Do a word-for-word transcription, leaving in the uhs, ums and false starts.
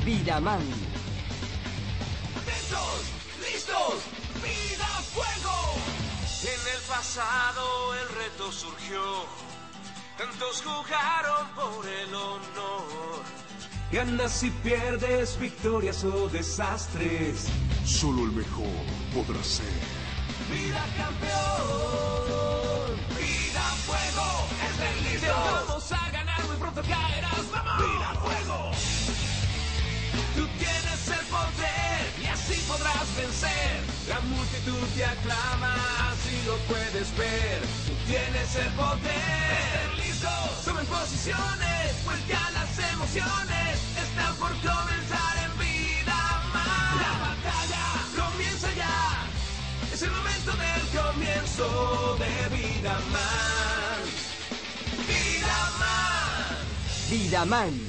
Vidaman. ¡Atentos! ¡Listos! ¡Vida fuego! En el pasado el reto surgió. Tantos jugaron por el honor. Ganas y pierdes, victorias o desastres. Solo el mejor podrá ser. ¡Vida campeón! ¡Vida fuego! ¡Es listo! Vamos a ganar, muy pronto caerás. ¡Vamos! ¡Vida fuego! Tú tienes el poder y así podrás vencer. La multitud te aclama, así lo puedes ver. Tú tienes el poder. ¡Listo! Suben posiciones, pues ya las emociones están por comenzar en Vidaman. La batalla comienza ya. Es el momento del comienzo de Vidaman. Vidaman. Vidaman.